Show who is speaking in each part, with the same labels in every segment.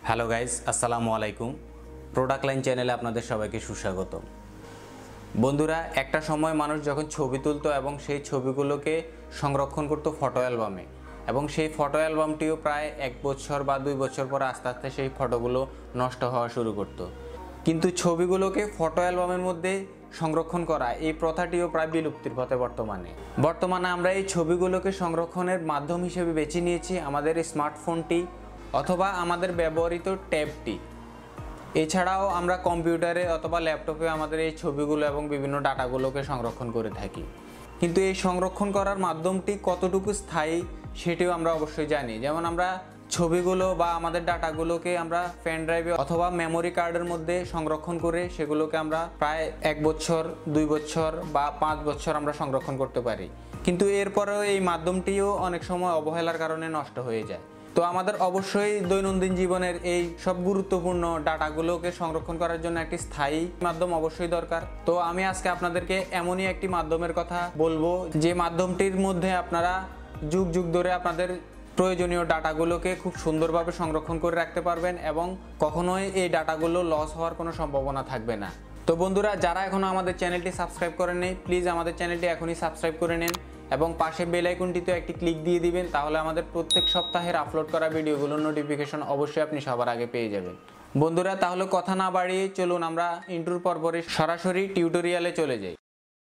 Speaker 1: Hello guys, আসসালামু আলাইকুম। Product line চ্যানেলে আপনাদের সবাইকে সুস্বাগত। বন্ধুরা, একটা সময় মানুষ যখন ছবি তুলতো এবং সেই ছবিগুলোকে সংরক্ষণ করতো ফটো অ্যালবামে, এবং সেই ফটো অ্যালবামটিও প্রায় 1 বছর বা 2 বছর পর আস্তে আস্তে সেই ফটোগুলো নষ্ট হওয়া শুরু করতো। কিন্তু ছবিগুলোকে ফটো অ্যালবামের মধ্যে সংরক্ষণ করা এই প্রথাটিও প্রায় বিলুপ্তির পথে বর্তমানে আমরা এই ছবিগুলোকে সংরক্ষণের মাধ্যম হিসেবে বেছে নিয়েছি আমাদের স্মার্টফোনটি অথবা আমাদের ব্যবহৃত ট্যাবটি। এছাড়াও আমরা কম্পিউটারে অথবা ল্যাপটপে আমাদের এই ছবিগুলো এবং বিভিন্ন ডাটাগুলোকে সংরক্ষণ করে থাকি। কিন্তু এই সংরক্ষণ করার মাধ্যমটি কতটুকু স্থায়ী সেটিও আমরা অবশ্যই জানি। যেমন আমরা ছবিগুলো বা আমাদের ডাটাগুলোকে আমরা পেন ড্রাইভে অথবা মেমোরি কার্ডের মধ্যে সংরক্ষণ করে সেগুলোকে আমরা প্রায় 1 বছর, 2 বছর বা 5 বছর আমরা সংরক্ষণ করতে পারি। কিন্তু এরপরেও এই মাধ্যমটিও অনেক সময় অবহেলার কারণে নষ্ট হয়ে যায়। তো আমাদের অবশ্যই দৈনন্দিন জীবনের এই সব গুরুত্বপূর্ণ ডাটাগুলোকে সংরক্ষণ করার জন্য একটি স্থায়ী মাধ্যম অবশ্যই দরকার। তো আমি আজকে আপনাদেরকে এমনই একটি মাধ্যমের কথা বলবো যে মাধ্যমটির মধ্যে আপনারা যুগ যুগ ধরে আপনাদের প্রয়োজনীয় ডাটাগুলোকে খুব সুন্দরভাবে সংরক্ষণ করে রাখতে পারবেন এবং কখনোই এই ডাটাগুলো লস হওয়ার কোনো সম্ভাবনা থাকবে না। তো বন্ধুরা, যারা এখনও আমাদের চ্যানেলটি সাবস্ক্রাইব করেননি, প্লিজ আমাদের চ্যানেলটি এখনই সাবস্ক্রাইব করে নিন এবং পাশে বেল আইকনটিতে একটি ক্লিক দিয়ে দিবেন। তাহলে আমাদের প্রত্যেক সপ্তাহের আপলোড করা ভিডিওগুলোর নোটিফিকেশন অবশ্যই আপনি সবার আগে পেয়ে যাবেন। বন্ধুরা, তাহলে কথা না বাড়িয়ে চলুন আমরা ইন্ট্রোর পর্বরে সরাসরি টিউটোরিয়ালে চলে যাই।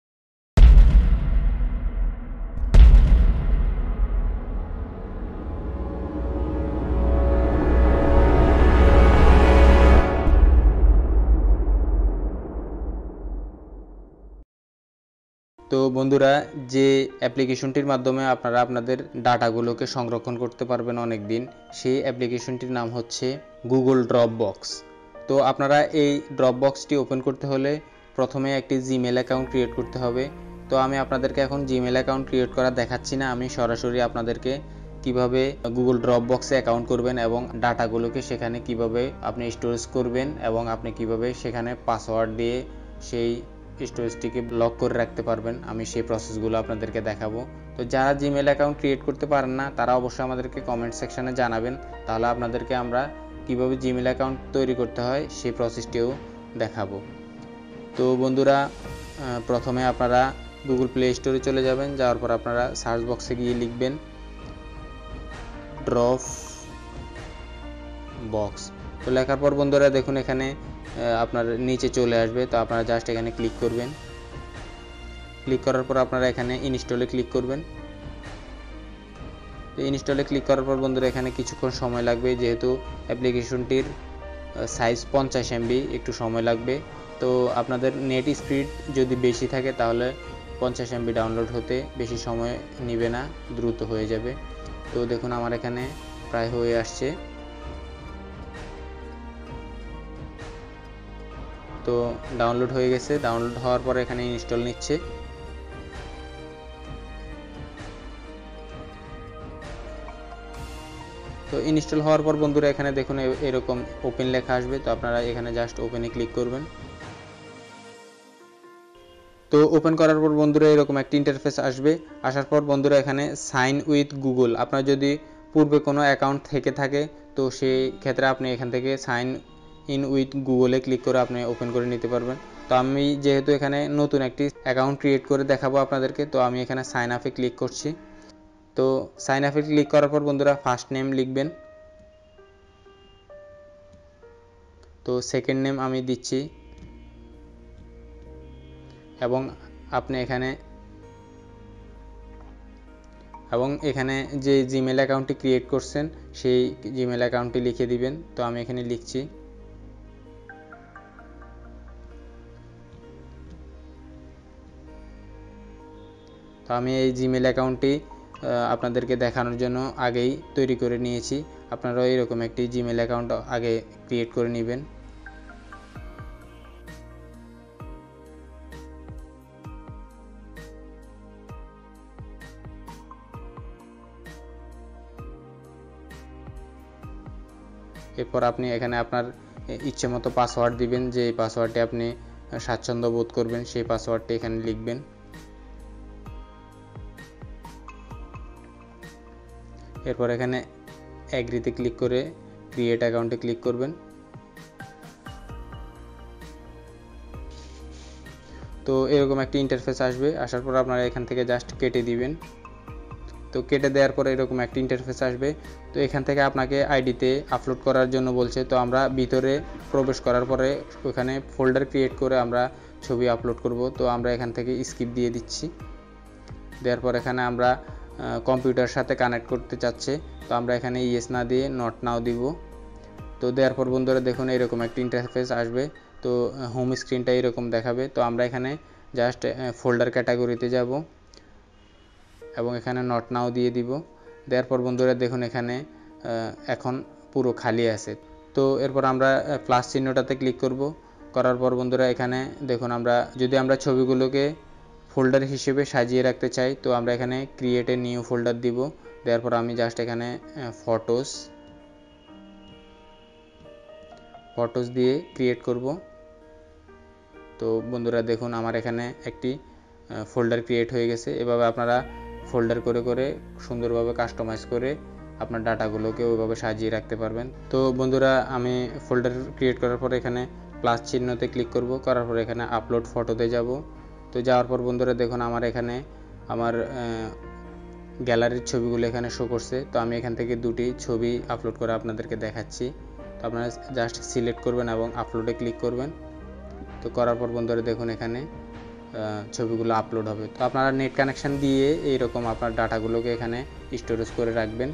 Speaker 1: তো বন্ধুরা, যে অ্যাপ্লিকেশনটির মাধ্যমে আপনারা আপনাদের ডাটাগুলোকে সংরক্ষণ করতে পারবেন অনেক দিন, সেই অ্যাপ্লিকেশনটির নাম হচ্ছে গুগল ড্রপবক্স। তো আপনারা এই ড্রপবক্সটি ওপেন করতে হলে প্রথমে একটি জিমেল অ্যাকাউন্ট ক্রিয়েট করতে হবে। তো আমি আপনাদেরকে এখন জিমেল অ্যাকাউন্ট ক্রিয়েট করা দেখাচ্ছি না, আমি সরাসরি আপনাদেরকে কিভাবে গুগল ড্রপবক্সে অ্যাকাউন্ট করবেন এবং ডাটাগুলোকে সেখানে কিভাবে আপনি স্টোরেজ করবেন এবং আপনি কিভাবে সেখানে পাসওয়ার্ড দিয়ে সেই স্টোরেজটিকে ব্লক করে রাখতে পারবেন, আমি সেই প্রসেসগুলো আপনাদেরকে দেখাবো। তো যারা জিমেল অ্যাকাউন্ট ক্রিয়েট করতে পারেন না তারা অবশ্যই আমাদেরকে কমেন্ট সেকশনে জানাবেন, তাহলে আপনাদেরকে আমরা কিভাবে জিমেল অ্যাকাউন্ট তৈরি করতে হয় সেই প্রসেসটিও দেখাবো। তো বন্ধুরা, প্রথমে আপনারা গুগল প্লে স্টোরে চলে যাবেন, যাওয়ার পর আপনারা সার্চ বক্সে গিয়ে লিখবেন ড্রপবক্স। তো লেখার পর বন্ধুরা দেখুন এখানে আপনার নিচে চলে আসবে। তো আপনারা জাস্ট এখানে ক্লিক করবেন। ক্লিক করার পর আপনারা এখানে ইনস্টলে ক্লিক করবেন। তো ইনস্টলে ক্লিক করার পর বন্ধুরা এখানে কিছুক্ষণ সময় লাগবে, যেহেতু অ্যাপ্লিকেশনটির সাইজ 50 MB, একটু সময় লাগবে। তো আপনাদের নেট স্পিড যদি বেশি থাকে তাহলে 50 MB ডাউনলোড হতে বেশি সময় নেবে না, দ্রুত হয়ে যাবে। তো দেখুন আমার এখানে প্রায় হয়ে আসছে। তো ডাউনলোড হয়ে গেছে। ডাউনলোড হওয়ার পর এখানে ইনস্টল নিচ্ছে। তো ইনস্টল হওয়ার পর বন্ধুরা এখানে দেখুন এরকম ওপেন লেখা আসবে। তো আপনারা এখানে জাস্ট ওপেনে ক্লিক করবেন। তো ওপেন করার পর বন্ধুরা এরকম একটা ইন্টারফেস আসবে। আসার পর বন্ধুরা এখানে সাইন উইথ গুগল, আপনার যদি পূর্বে কোনো অ্যাকাউন্ট থেকে থাকে তো সেই ক্ষেত্রে আপনি এখান থেকে সাইন ইন উইথ গুগলে ক্লিক করে আপনি ওপেন করে নিতে পারবেন। তো আমি যেহেতু এখানে নতুন একটি অ্যাকাউন্ট ক্রিয়েট করে দেখাবো আপনাদেরকে, তো আমি এখানে সাইন আপে ক্লিক করছি। তো সাইন আপে ক্লিক করার পর বন্ধুরা ফার্স্ট নেম লিখবেন। তো সেকেন্ড নেম আমি দিচ্ছি এবং আপনি এখানে যে জিমেল অ্যাকাউন্টটি ক্রিয়েট করছেন সেই জিমেল অ্যাকাউন্টটি লিখে দিবেন। তো আমি এখানে লিখছি। তো আমি এই জিমেল অ্যাকাউন্টটি আপনাদেরকে দেখানোর জন্য আগেই তৈরি করে নিয়েছি। আপনারাও এরকম একটি জিমেল অ্যাকাউন্ট আগে ক্রিয়েট করে নেবেন। এরপর আপনি এখানে আপনার ইচ্ছে মতো পাসওয়ার্ড দিবেন, যে পাসওয়ার্ডটি আপনি স্বাচ্ছন্দ্য বোধ করবেন সেই পাসওয়ার্ডটি এখানে লিখবেন। এরপর এখানে এগ্রিতে ক্লিক করে ক্রিয়েট অ্যাকাউন্টে ক্লিক করবেন। তো এরকম একটা ইন্টারফেস আসবে, আসার পর আপনারা এখান থেকে জাস্ট কেটে দিবেন। তো কেটে দেওয়ার পরে এরকম একটা ইন্টারফেস আসবে। তো এখান থেকে আপনাকে আইডিতে আপলোড করার জন্য বলছে। তো আমরা ভিতরে প্রবেশ করার পরে ওখানে ফোল্ডার ক্রিয়েট করে আমরা ছবি আপলোড করব। তো আমরা এখান থেকে স্কিপ দিয়ে দিচ্ছি। দেওয়ার পর এখানে আমরা কম্পিউটার সাথে কানেক্ট করতে চাচ্ছে, তো আমরা এখানে ইয়েস না দিয়ে নট নাও দিব। তো দেওয়ার পর বন্ধুরা দেখুন এরকম একটা ইন্টারফেস আসবে। তো হোম স্ক্রিনটা এরকম দেখাবে। তো আমরা এখানে জাস্ট ফোল্ডার ক্যাটাগরিতে যাব এবং এখানে নট নাও দিয়ে দিব। দেওয়ার পর বন্ধুরা দেখুন এখানে এখন পুরো খালি আছে। তো এরপর আমরা প্লাস চিহ্নটাতে ক্লিক করব। করার পর বন্ধুরা এখানে দেখুন আমরা যদি আমরা ছবিগুলোকে ফোল্ডার হিসেবে সাজিয়ে রাখতে চাই, তো আমরা এখানে ক্রিয়েট এ নিউ ফোল্ডার দিব। দেওয়ার পর আমি জাস্ট এখানে ফটোস দিয়ে ক্রিয়েট করব। তো বন্ধুরা দেখুন আমার এখানে একটি ফোল্ডার ক্রিয়েট হয়ে গেছে। এভাবে আপনারা ফোল্ডার করে করে সুন্দরভাবে কাস্টমাইজ করে আপনার ডাটাগুলোকে ওইভাবে সাজিয়ে রাখতে পারবেন। তো বন্ধুরা আমি ফোল্ডার ক্রিয়েট করার পর এখানে প্লাস চিহ্নতে ক্লিক করব। করার পর এখানে আপলোড ফটোতে যাব। তো যাওয়ার পর বন্ধুরা দেখুন আমার এখানে আমার গ্যালারির ছবিগুলো এখানে শো করছে। তো আমি এখান থেকে দুটি ছবি আপলোড করে আপনাদেরকে দেখাচ্ছি। তো আপনারা জাস্ট সিলেক্ট করবেন এবং আপলোডে ক্লিক করবেন। তো করার পর বন্ধুরা দেখুন এখানে ছবিগুলো আপলোড হবে। তো আপনারা নেট কানেকশন দিয়ে এইরকম আপনার ডাটাগুলোকে এখানে স্টোরেজ করে রাখবেন।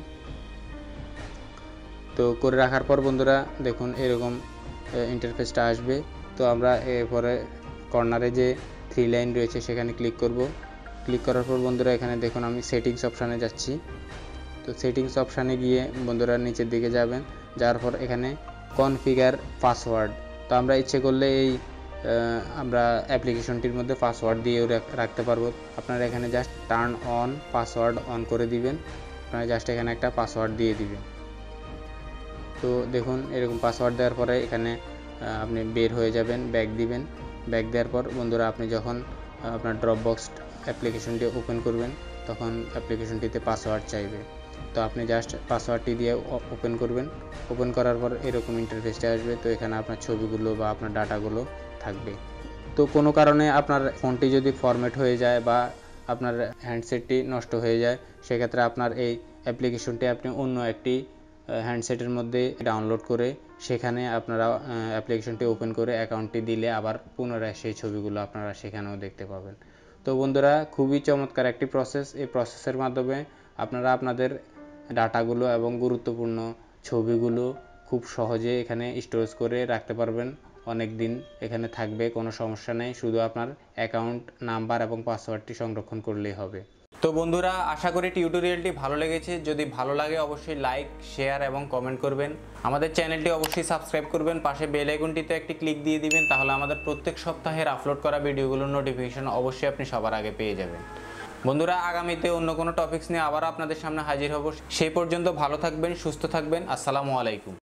Speaker 1: তো করে রাখার পর বন্ধুরা দেখুন এরকম ইন্টারফেসটা আসবে। তো আমরা এরপরে কর্নারে যে 3 লাইন রয়েছে সেখানে ক্লিক করব। ক্লিক করার পর বন্ধুরা এখানে দেখুন আমি সেটিংস অপশানে যাচ্ছি। তো সেটিংস অপশানে গিয়ে বন্ধুরা নিচের দিকে যাবেন। যাওয়ার পর এখানে কনফিগার পাসওয়ার্ড। তো আমরা ইচ্ছে করলে এই আমরা অ্যাপ্লিকেশনটির মধ্যে পাসওয়ার্ড দিয়েও রাখতে পারবো। আপনারা এখানে just turn on password on করে দিবেন। আপনারা জাস্ট এখানে একটা পাসওয়ার্ড দিয়ে দিবেন। তো দেখুন এরকম পাসওয়ার্ড দেওয়ার পরে এখানে আপনি বের হয়ে যাবেন, ব্যাক দিবেন। ব্যাক দেওয়ার পর বন্ধুরা আপনি যখন আপনার ড্রপবক্স অ্যাপ্লিকেশনটি ওপেন করবেন তখন অ্যাপ্লিকেশনটিতে পাসওয়ার্ড চাইবে। তো আপনি জাস্ট পাসওয়ার্ডটি দিয়ে ওপেন করবেন। ওপেন করার পর এরকম ইন্টারফেসটা আসবে। তো এখানে আপনার ছবিগুলো বা আপনার ডাটাগুলো থাকবে। তো কোনো কারণে আপনার ফোনটি যদি ফরম্যাট হয়ে যায় বা আপনার হ্যান্ডসেটটি নষ্ট হয়ে যায়, সেক্ষেত্রে আপনার এই অ্যাপ্লিকেশনটি আপনি অন্য একটি হ্যান্ডসেটের মধ্যে ডাউনলোড করে সেখানে আপনারা অ্যাপ্লিকেশনটি ওপেন করে অ্যাকাউন্টটি দিলে আবার পুনরায় সেই ছবিগুলো আপনারা সেখানেও দেখতে পাবেন। তো বন্ধুরা খুবই চমৎকার একটি প্রসেস। এই প্রসেসের মাধ্যমে আপনারা আপনাদের ডাটাগুলো এবং গুরুত্বপূর্ণ ছবিগুলো খুব সহজে এখানে স্টোরেজ করে রাখতে পারবেন। অনেক দিন এখানে থাকবে, কোনো সমস্যা নেই। শুধু আপনার অ্যাকাউন্ট নাম্বার এবং পাসওয়ার্ডটি সংরক্ষণ করলেই হবে। তো বন্ধুরা আশা করি টিউটোরিয়ালটি ভালো লেগেছে। যদি ভালো লাগে অবশ্যই লাইক, শেয়ার এবং কমেন্ট করবেন। আমাদের চ্যানেলটি অবশ্যই সাবস্ক্রাইব করবেন। পাশে বেল আইকনটিতে একটি ক্লিক দিয়ে দিবেন, তাহলে আমাদের প্রত্যেক সপ্তাহের আপলোড করা ভিডিওগুলোর নোটিফিকেশন অবশ্যই আপনি সবার আগে পেয়ে যাবেন। বন্ধুরা আগামীতে অন্য কোনো টপিকস নিয়ে আবার আপনাদের সামনে হাজির হব। সেই পর্যন্ত ভালো থাকবেন, সুস্থ থাকবেন। আসসালামু আলাইকুম।